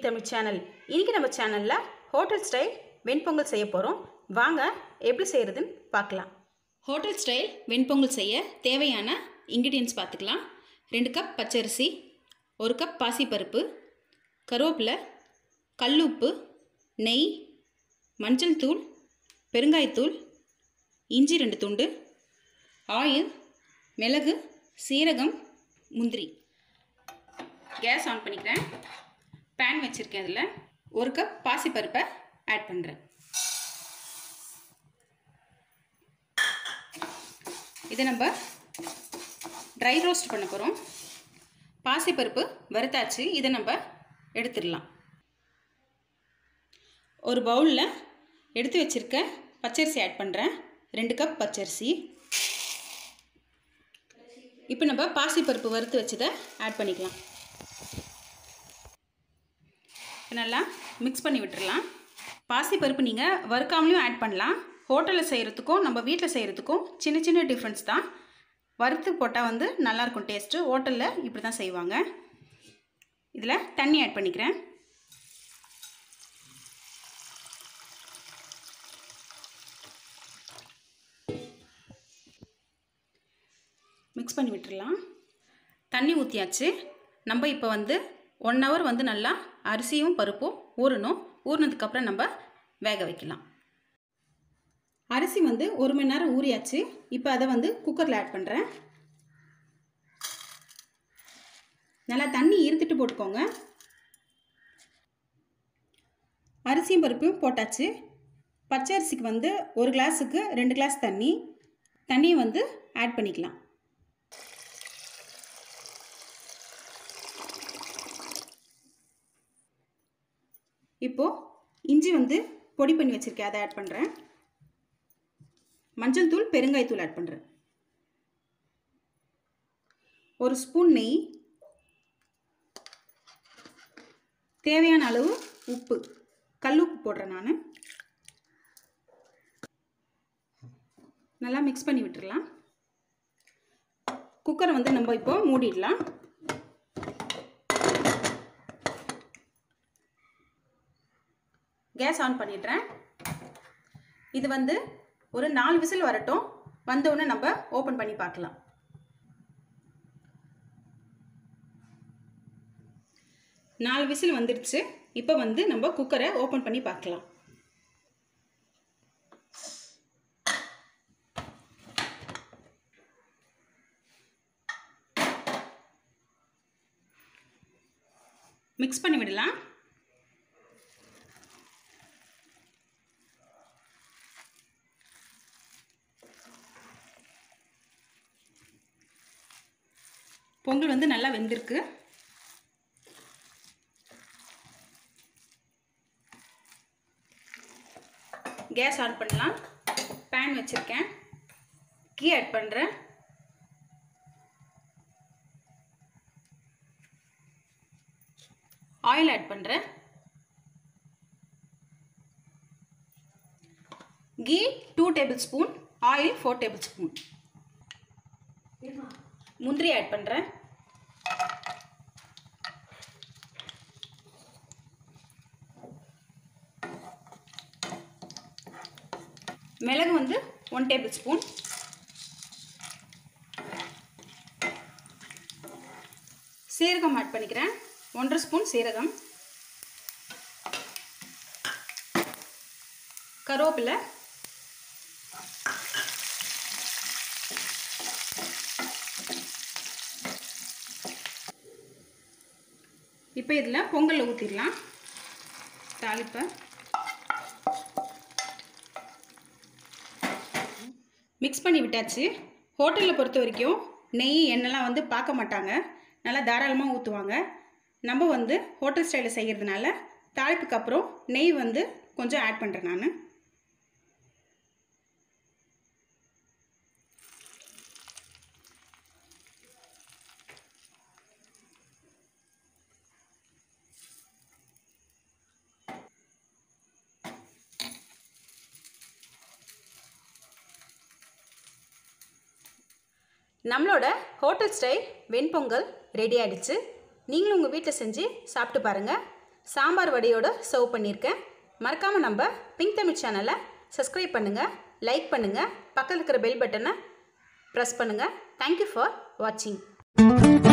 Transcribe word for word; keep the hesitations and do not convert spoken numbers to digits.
Tamil channel. இன்னைக்கு நம்ம சேனல்ல ஹோட்டல் ஸ்டைல் வெண்பொங்கல் செய்ய போறோம். வாங்க எப்படி செய்யறதுன்னு பார்க்கலாம். ஹோட்டல் ஸ்டைல் வெண்பொங்கல் செய்ய தேவையான இன்கிரிடியன்ஸ் பார்த்துக்கலாம். ரெண்டு கப் பச்சரிசி, ஒரு கப் பாசிப்பருப்பு, கருவேப்பிலை, கல்லுப்பு, நெய், மஞ்சள் தூள், பெருங்காயத்தூள், இஞ்சி ரெண்டு துண்டு, ஆயில், மிளகு, சீரகம், முந்திரி. கேஸ் ஆன் பண்ணிக்கிறேன். பேன் வச்சுருக்கேன். அதில் ஒரு கப் பாசிப்பருப்பை ஆட் பண்ணுறேன். இதை நம்ம ட்ரை ரோஸ்ட் பண்ண போகிறோம். பாசிப்பருப்பு வறுத்தாச்சு. இதை நம்ம எடுத்துடலாம். ஒரு பவுலில் எடுத்து வச்சுருக்க பச்சரிசி ஆட் பண்ணுறேன். ரெண்டு கப் பச்சரிசி. இப்போ நம்ம பாசிப்பருப்பு வறுத்து வச்சதை ஆட் பண்ணிக்கலாம். நல்லா மிக்ஸ் பண்ணி விட்டுடலாம். பாசிப்பருப்பு நீங்கள் வறுக்காமலையும் ஆட் பண்ணலாம். ஹோட்டலில் செய்கிறதுக்கும் நம்ம வீட்டில் செய்கிறதுக்கும் சின்ன சின்ன டிஃப்ரென்ஸ் தான். வறுத்து போட்டால் வந்து நல்லாயிருக்கும் டேஸ்ட்டு. ஹோட்டலில் இப்படி தான் செய்வாங்க. இதில் தண்ணி ஆட் பண்ணிக்கிறேன். மிக்ஸ் பண்ணி விட்டுடலாம். தண்ணி ஊற்றியாச்சு. நம்ம இப்போ வந்து ஒன் ஹவர் வந்து நல்லா அரிசியும் பருப்பும் ஊறணும். ஊறினதுக்கப்புறம் நம்ம வேக வைக்கலாம். அரிசி வந்து ஒரு மணி நேரம் ஊறியாச்சு. இப்போ அதை வந்து குக்கரில் ஆட் பண்ணுறேன். நல்லா தண்ணி இருந்துட்டு போட்டுக்கோங்க. அரிசியும் பருப்பும் போட்டாச்சு. பச்சை அரிசிக்கு வந்து ஒரு கிளாஸுக்கு ரெண்டு கிளாஸ் தண்ணி தண்ணியை வந்து ஆட் பண்ணிக்கலாம். இப்போது இஞ்சி வந்து பொடி பண்ணி வச்சுருக்கேன். அதை ஆட் பண்ணுறேன். மஞ்சள் தூள், பெருங்காயத்தூள் ஆட் பண்ணுறேன். ஒரு ஸ்பூன் நெய், தேவையான அளவு உப்பு, கல் உப்பு போடுறேன் நான். நல்லா மிக்ஸ் பண்ணி விட்டுடலாம். குக்கரை வந்து நம்ம இப்போ மூடிடலாம். கேஸ் ஆன் பண்ணிடுறேன். இது வந்து ஒரு நாலு விசில் வரட்டும். வந்தவுடனே நம்ம ஓப்பன் பண்ணி பார்க்கலாம். நாலு விசில் வந்துடுச்சு. இப்போ வந்து நம்ம குக்கரை ஓப்பன் பண்ணி பார்க்கலாம். மிக்ஸ் பண்ணி விடலாம். பொங்கல் வந்து நல்லா வெந்திருக்கு. கேஸ் ஆன் பண்ணலாம். பேன் வச்சுருக்கேன். கீ ஆட் பண்ணுறேன். ஆயில் ஆட் பண்ணுறேன். Ghee two tablespoon, oil four tablespoon. முந்திரி ஆட் பண்ணுறேன். மிளகு வந்து ஒன் டேபிள் ஸ்பூன். சீரகம் ஆட் பண்ணிக்கிறேன். ஒன்றரை ஸ்பூன் சீரகம். கருவேப்பிலை, இப்போ இதில் பொங்கல் ஊற்றிடலாம். தாளிப்பை மிக்ஸ் பண்ணி விட்டாச்சு. ஹோட்டலில் பொறுத்த வரைக்கும் நெய் எண்ணெய்லாம் வந்து பார்க்க மாட்டாங்க. நல்லா தாராளமாக ஊற்றுவாங்க. நம்ம வந்து ஹோட்டல் ஸ்டைலில் செய்கிறதுனால தாளிப்புக்கு அப்புறம் நெய் வந்து கொஞ்சம் ஆட் பண்ணுறேன் நான். நம்மளோட ஹோட்டல் ஸ்டைல் வெண்பொங்கல் ரெடி ஆகிடுச்சு. நீங்களும் உங்கள் வீட்டில் செஞ்சு சாப்பிட்டு பாருங்கள். சாம்பார் வடையோடு சர்வ் பண்ணியிருக்கேன். மறக்காமல் நம்ம பிங்க் தமிழ் சேனலை சப்ஸ்கிரைப் பண்ணுங்கள், லைக் பண்ணுங்கள், பக்கத்தில் இருக்கிற பெல் பட்டனை ப்ரெஸ் பண்ணுங்கள். தேங்க்யூ ஃபார் வாட்சிங்.